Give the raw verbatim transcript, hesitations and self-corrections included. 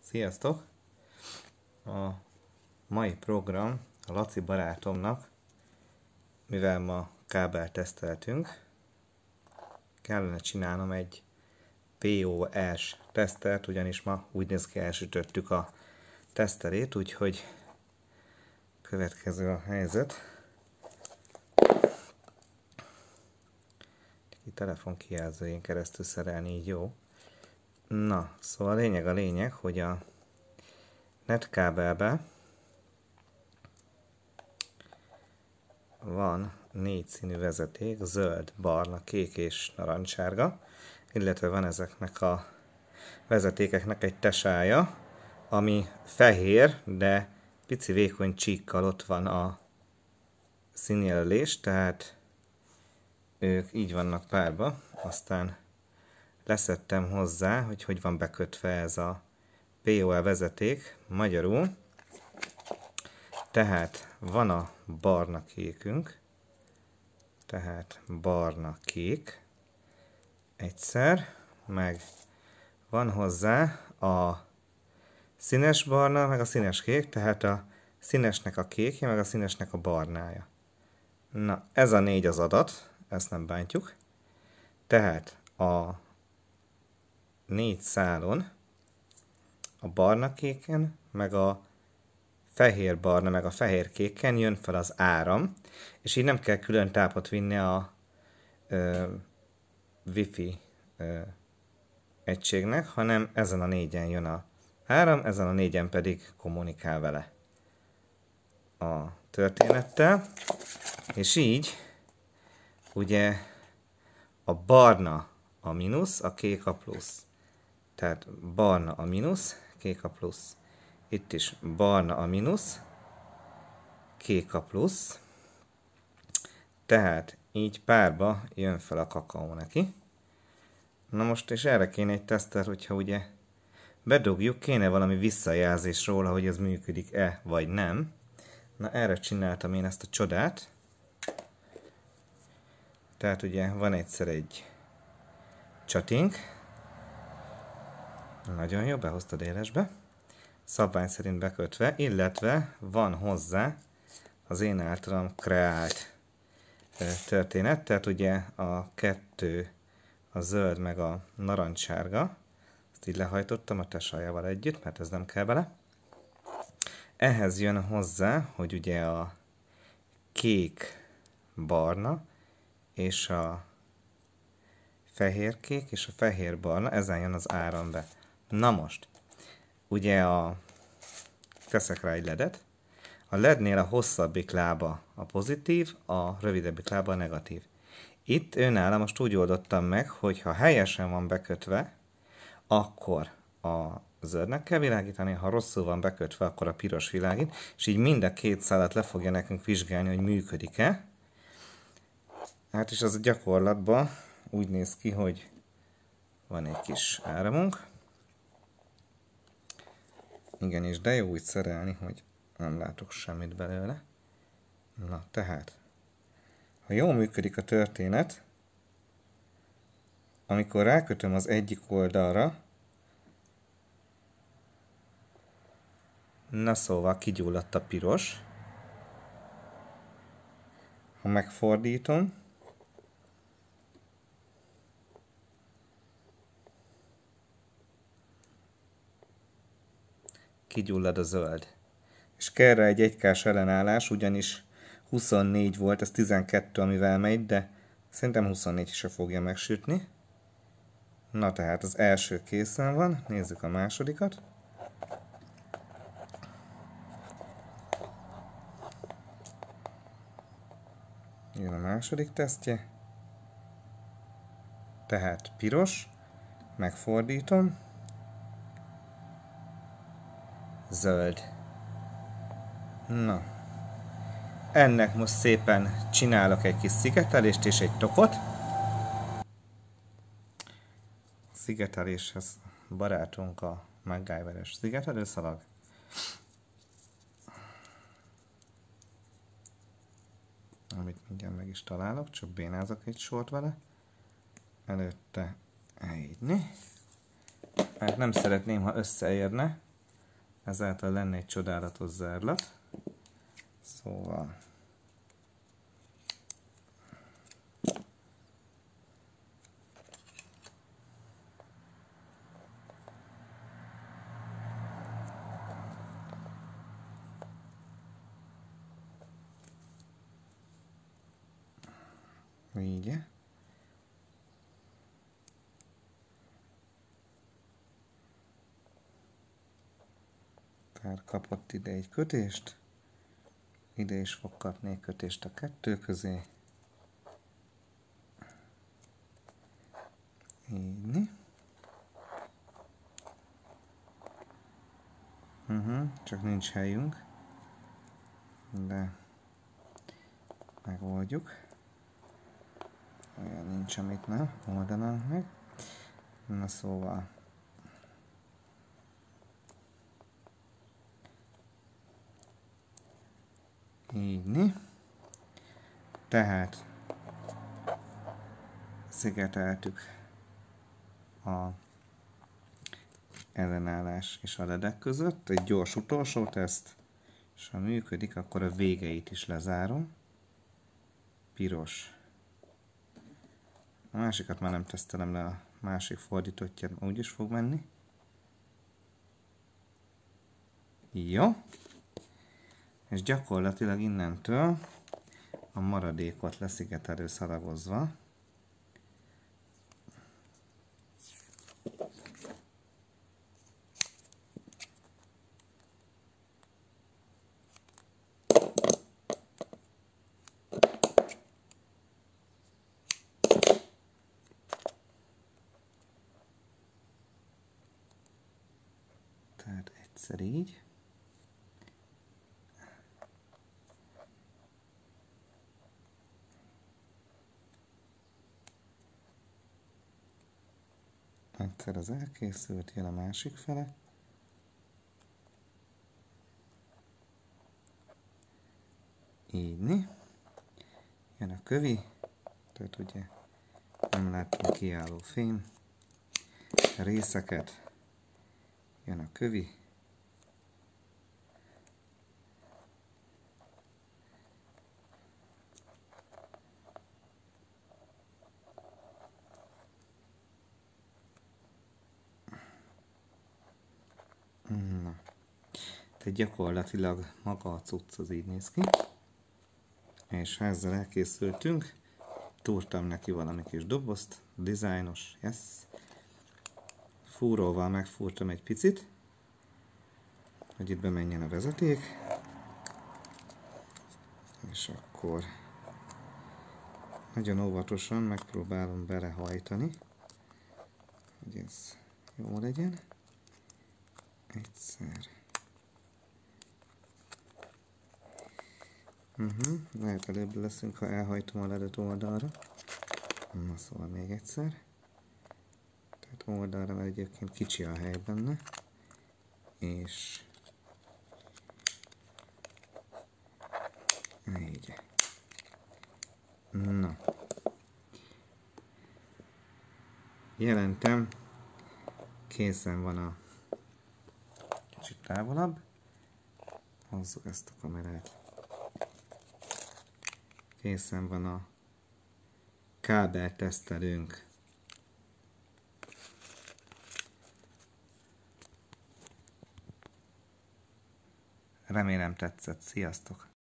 Sziasztok! A mai program a Laci barátomnak, mivel ma kábelt teszteltünk, kellene csinálnom egy pé o es tesztert, ugyanis ma úgy néz ki, elsütöttük a teszterét, úgyhogy következő a helyzet. Egy telefon kijelzőjén keresztül szerelni így jó. Na, szóval a lényeg a lényeg, hogy a netkábelbe van négy színű vezeték, zöld, barna, kék és narancsárga, illetve van ezeknek a vezetékeknek egy tesája, ami fehér, de pici vékony csíkkal ott van a színjelölés, tehát ők így vannak párba, aztán leszettem hozzá, hogy hogy van bekötve ez a pé o el vezeték, magyarul. Tehát van a barna kékünk, tehát barna kék egyszer, meg van hozzá a színes barna, meg a színes kék, tehát a színesnek a kékje, meg a színesnek a barnája. Na, ez a négy az adat, ezt nem bántjuk. Tehát a négy szálon, a barna kéken, meg a fehér barna, meg a fehér kéken jön fel az áram, és így nem kell külön tápot vinni a ö, wifi ö, egységnek, hanem ezen a négyen jön a áram, ezen a négyen pedig kommunikál vele a történettel, és így ugye a barna a mínusz, a kék a plusz. Tehát barna a mínusz, kék a plusz. Itt is barna a mínusz, kék a plusz. Tehát így párba jön fel a kakaó neki. Na most, és erre kéne egy teszter, hogyha ugye bedugjuk, kéne valami visszajelzés róla, hogy ez működik-e, vagy nem. Na erre csináltam én ezt a csodát. Tehát ugye van egyszer egy csatink. Nagyon jó, behoztad élesbe. Szabvány szerint bekötve, illetve van hozzá az én általam kreált történet. Tehát ugye a kettő, a zöld meg a narancssárga. Ezt így lehajtottam a tesajával együtt, mert ez nem kell bele. Ehhez jön hozzá, hogy ugye a kék barna és a fehér-kék és a fehér-barna, ezen jön az áram be. Na most, ugye a teszek rá egy ledet, a lednél a hosszabbik lába a pozitív, a rövidebbik lába a negatív. Itt őnála most úgy oldottam meg, hogy ha helyesen van bekötve, akkor a zöldnek kell világítani, ha rosszul van bekötve, akkor a piros világít, és így mind a két szálat le fogja nekünk vizsgálni, hogy működik-e. Hát és az a gyakorlatban úgy néz ki, hogy van egy kis áramunk. Igenis, de jó úgy szerelni, hogy nem látok semmit belőle. Na, tehát, ha jól működik a történet, amikor rákötöm az egyik oldalra, na szóval kigyulladt a piros. Ha megfordítom, kigyullad a zöld. És kell rá egy egykás ellenállás, ugyanis huszonnégy volt, ez tizenkettő, amivel megy, de szerintem huszonnégy se fogja megsütni. Na tehát az első készen van, nézzük a másodikat. Jön a második tesztje. Tehát piros, megfordítom. Zöld. Na. Ennek most szépen csinálok egy kis szigetelést és egy tokot. Szigeteléshez barátunk a MacGyver-es szigetelőszalag. Amit mindjárt meg is találok, csak bénázok egy sort vele. Előtte elhívni. Hát nem szeretném, ha összeérne. ezáltal lenne egy csodálatos zárlat. Szóval így. Tehát kapott ide egy kötést, ide is fog kapni egy kötést a kettő közé. Így. Uh-huh, csak nincs helyünk, de megoldjuk. Olyan nincs, amit nem oldanánk meg. Na szóval így. Tehát szigeteltük a ellenállás és a ledek között. Egy gyors utolsó teszt, és ha működik, akkor a végeit is lezárom. Piros. A másikat már nem tesztelem le, a másik fordítottja úgyis fog menni. Jó. És gyakorlatilag innentől a maradékot leszigetelő szalagozva tehát egyszer így. Egyszer az elkészült, jön a másik fele. Így. Jön a kövi, tehát ugye nem láttunk kiálló fém. A részeket, jön a kövi. Na. Tehát gyakorlatilag maga a cucc az így néz ki. És ha ezzel elkészültünk, túrtam neki valami kis dobozt, dizájnos, yes. Fúróval megfúrtam egy picit, hogy itt bemenjen a vezeték. És akkor nagyon óvatosan megpróbálom belehajtani, hogy ez jó legyen. Egyszer. Uh-huh. Lehet előbb leszünk, ha elhajtom a ledet oldalra. Na szóval még egyszer. Tehát oldalra, mert egyébként kicsi a hely benne. És így. Na. Jelentem. Készen van a kicsit távolabb. Hozzuk ezt a kamerát. Készen van a kábeltesztelőnk. Remélem tetszett. Sziasztok!